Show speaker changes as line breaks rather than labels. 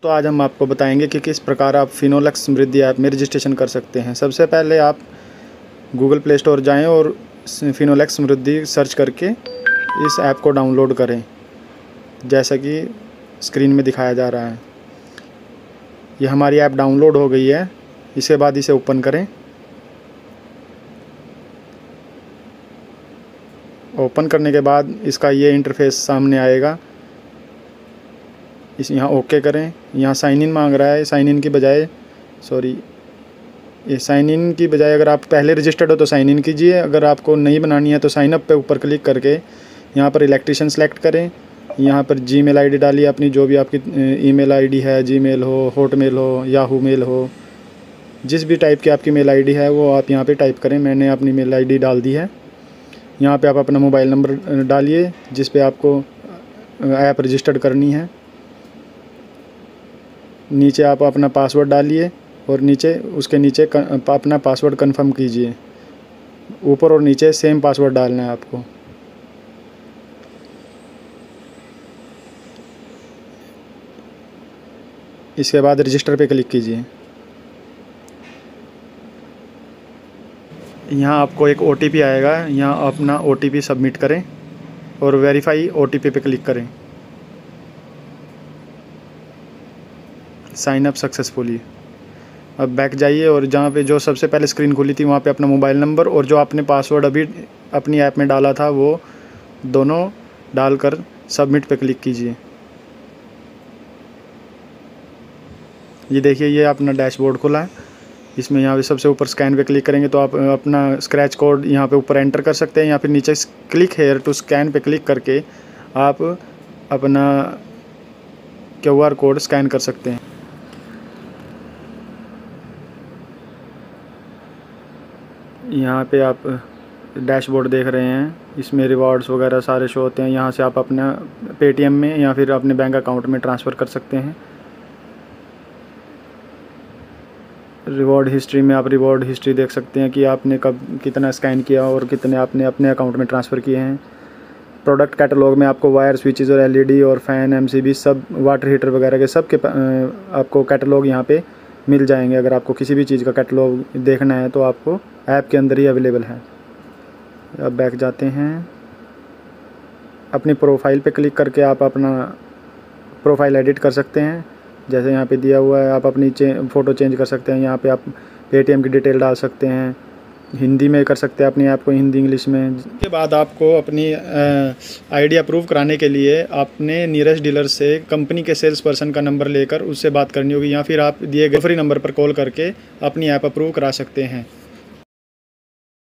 तो आज हम आपको बताएंगे कि किस प्रकार आप फिनोलेक्स समृद्धि ऐप में रजिस्ट्रेशन कर सकते हैं। सबसे पहले आप गूगल प्ले स्टोर जाएं और फिनोलेक्स समृद्धि सर्च करके इस ऐप को डाउनलोड करें, जैसा कि स्क्रीन में दिखाया जा रहा है। यह हमारी ऐप डाउनलोड हो गई है। इसके बाद इसे ओपन करें। ओपन करने के बाद इसका ये इंटरफेस सामने आएगा। यहाँ ओके करें। यहाँ साइन इन मांग रहा है। साइन इन की बजाय साइन इन की बजाय अगर आप पहले रजिस्टर्ड हो तो साइन इन कीजिए। अगर आपको नहीं बनानी है तो साइन अप पे ऊपर क्लिक करके यहाँ पर इलेक्ट्रीशियन सेलेक्ट करें। यहाँ पर जीमेल आईडी डालिए अपनी, जो भी आपकी ईमेल आईडी है, जीमेल हो, हॉटमेल हो, याहू मेल हो, जिस भी टाइप की आपकी मेल आईडी है वो आप यहाँ पे टाइप करें। मैंने अपनी मेल आईडी डाल दी है। यहाँ पे आप अपना मोबाइल नंबर डालिए जिस पे आपको ऐप रजिस्टर्ड करनी है। नीचे आप अपना पासवर्ड डालिए और उसके नीचे अपना पासवर्ड कंफर्म कीजिए। ऊपर और नीचे सेम पासवर्ड डालना है आपको। इसके बाद रजिस्टर पे क्लिक कीजिए। यहाँ आपको एक OTP आएगा। यहाँ अपना OTP सबमिट करें और वेरीफाई OTP पे क्लिक करें। Sign up successfully. अब बैक जाइए और जहाँ पे जो सबसे पहले स्क्रीन खुली थी वहाँ पे अपना मोबाइल नंबर और जो आपने पासवर्ड अभी अपनी ऐप में डाला था वो दोनों डालकर सबमिट पे क्लिक कीजिए। ये देखिए, ये अपना डैशबोर्ड खुला है। इसमें यहाँ पे सबसे ऊपर स्कैन पे क्लिक करेंगे तो आप अपना स्क्रैच कोड यहाँ पे ऊपर एंटर कर सकते हैं। या फिर नीचे क्लिक हेयर टू स्कैन पे क्लिक करके आप अपना QR कोड स्कैन कर सकते हैं। यहाँ पे आप डैशबोर्ड देख रहे हैं। इसमें रिवॉर्ड्स वगैरह सारे शो होते हैं। यहाँ से आप अपना पेटीएम में या फिर अपने बैंक अकाउंट में ट्रांसफ़र कर सकते हैं। रिवॉर्ड हिस्ट्री में आप रिवॉर्ड हिस्ट्री देख सकते हैं कि आपने कब कितना स्कैन किया और कितने आपने अपने अकाउंट में ट्रांसफ़र किए हैं। प्रोडक्ट कैटलॉग में आपको वायर, स्विचेस और LED और फ़ैन, MCB सब, वाटर हीटर वगैरह के सब के आपको कैटलॉग यहाँ पे मिल जाएंगे। अगर आपको किसी भी चीज़ का कैटलॉग देखना है तो आपको ऐप के अंदर ही अवेलेबल है। अब बैक जाते हैं। अपनी प्रोफाइल पे क्लिक करके आप अपना प्रोफाइल एडिट कर सकते हैं। जैसे यहाँ पे दिया हुआ है, आप अपनी फ़ोटो चेंज कर सकते हैं। यहाँ पे आप पेटीएम की डिटेल डाल सकते हैं। हिंदी में कर सकते हैं अपनी ऐप को, हिंदी इंग्लिश में। इसके बाद आपको अपनी आईडी अप्रूव कराने के लिए अपने नियरेस्ट डीलर से कंपनी के सेल्स पर्सन का नंबर लेकर उससे बात करनी होगी, या फिर आप दिए गए फ्री नंबर पर कॉल करके अपनी ऐप अप्रूव करा सकते हैं।